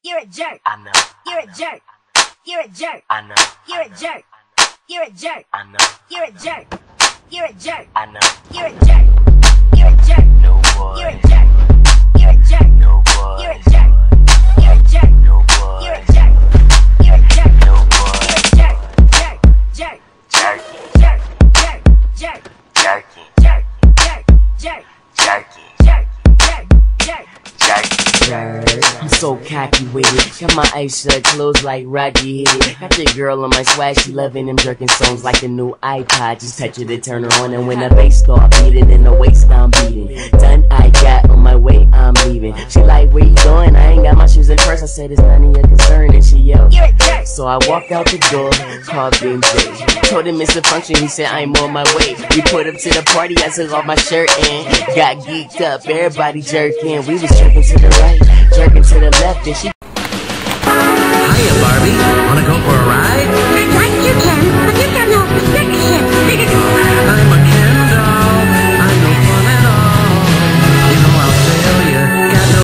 You're a jerk. I know. You're a jerk. You're a jerk. I know. You're a jerk. You're a jerk. I know. You're a jerk. You're a jerk. I know. You're a jerk. You're a jerk. No boy. You're a jerk. You're a jerk. No boy. You're a jerk. You're a jerk. No boy. You're a jerk. You're a jerk. No You're boy. a jerk. Jerk. Jerk. Jerky. Jerk. Jerk. Jerk. Jerky. Jerk. Jerk. Jerk. Jerky. Jerk. Jerk. Jerk. Jerky. I'm so cocky with it. Got my eyes shut, closed like Rocky hit it. Got your girl on my swag, she loving them jerking songs like a new iPod. Just touch it to turn her on, and when the bass start beating and the waist I'm beating, done I got on my way, I'm leaving. She like, where you going? I ain't got my shoes in first. I said it's none of your concern, and she yelled. You're a jerk. So I walked out the door, called BJ. Told him it's a function, he said I'm on my way. We put up to the party, I took off my shirt and got geeked up. Everybody jerking, we was jerking to the right, jerking to the left, and she